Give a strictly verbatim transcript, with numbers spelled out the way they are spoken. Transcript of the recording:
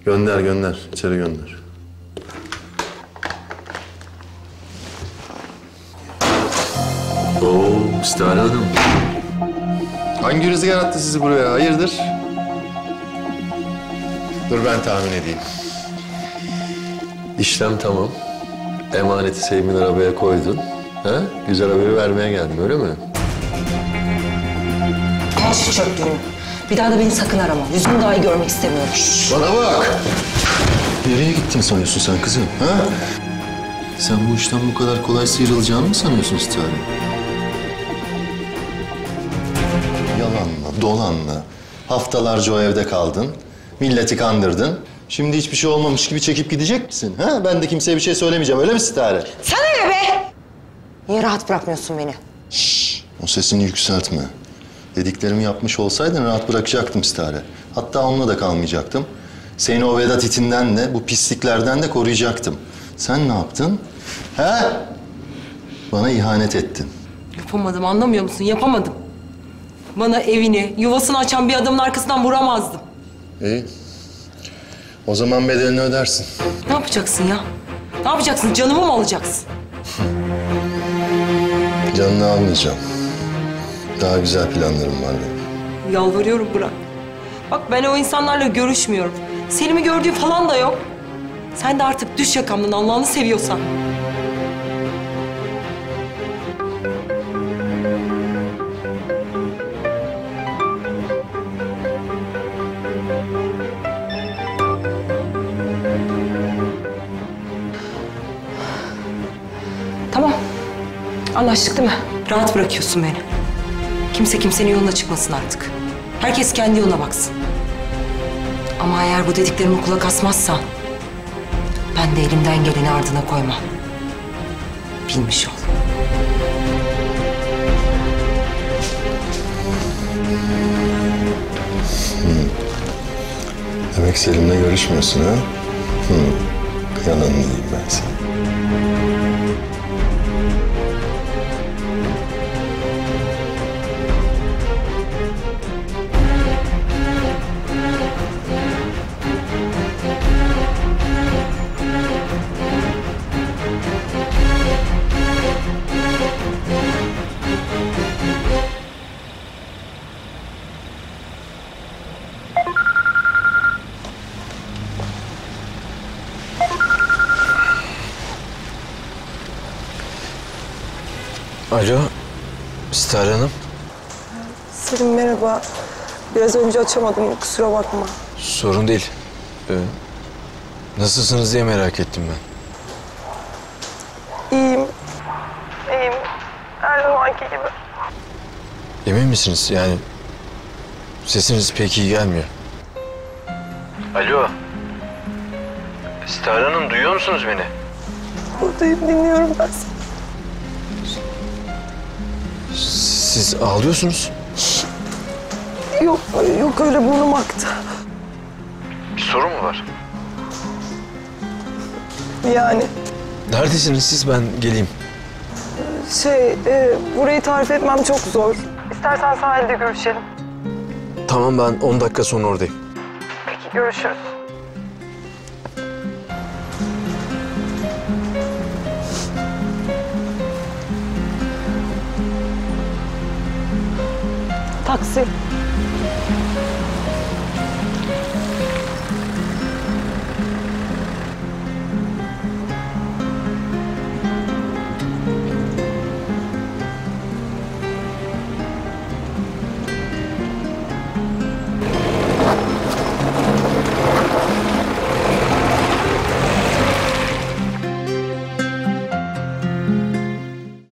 Gönder gönder. İçeri gönder. Oo, Stare Hanım. Hangi rüzgar attı sizi buraya? Hayırdır? Dur ben tahmin edeyim. İşlem tamam. Emaneti Sevim'in arabaya koydun. Ha? Güzel haberi vermeye geldin, öyle mi? Al şu çöplüğünü. Bir daha da beni sakın arama. Yüzümü dahi görmek istemiyorum. Bana bak! Nereye gittin sanıyorsun sen kızım? Ha? Sen bu işten bu kadar kolay sıyrılacağını mı sanıyorsun Stare? Yalanla, dolanla. Haftalarca o evde kaldın. Milleti kandırdın. Şimdi hiçbir şey olmamış gibi çekip gidecek misin? Ha? Ben de kimseye bir şey söylemeyeceğim, öyle mi Stare? Sana ne be? Niye rahat bırakmıyorsun beni? Şşş, o sesini yükseltme. Dediklerimi yapmış olsaydın rahat bırakacaktım Stare. Hatta onunla da kalmayacaktım. Seni o Vedat itinden de, bu pisliklerden de koruyacaktım. Sen ne yaptın? He? Bana ihanet ettin. Yapamadım, anlamıyor musun? Yapamadım. Bana evini, yuvasını açan bir adamın arkasından vuramazdım. İyi. O zaman bedelini ödersin. Ne yapacaksın ya? Ne yapacaksın? Canımı mı alacaksın? Canını almayacağım. Daha güzel planlarım var benim. Yalvarıyorum bırak. Bak ben o insanlarla görüşmüyorum. Selim'i gördüğü falan da yok. Sen de artık düş yakamdan Allah'ını seviyorsan. Tamam. Anlaştık değil mi? Rahat bırakıyorsun beni. Kimse kimsenin yoluna çıkmasın artık. Herkes kendi yoluna baksın. Ama eğer bu dediklerime kulak asmazsan... ben de elimden geleni ardına koymam. Bilmiş ol. Hmm. Demek Selim'le görüşmüyorsun ha? Hmm. Yalanını diyeyim ben sana. Alo, Stare Hanım. Selim merhaba. Biraz önce açamadım, kusura bakma. Sorun değil. Ee, nasılsınız diye merak ettim ben. İyiyim. İyiyim. Her zamanki gibi. Emin misiniz? Yani sesiniz pek iyi gelmiyor. Alo. Stare Hanım, duyuyor musunuz beni? Buradayım, dinliyorum ben seni. Siz ağlıyorsunuz. Yok, yok öyle burnum aktı. Bir sorun mu var? Yani Neredesiniz siz? Ben geleyim. şey, e, burayı tarif etmem çok zor. İstersen sahilde görüşelim. Tamam, ben on dakika sonra oradayım. Peki, görüşürüz. Taksi.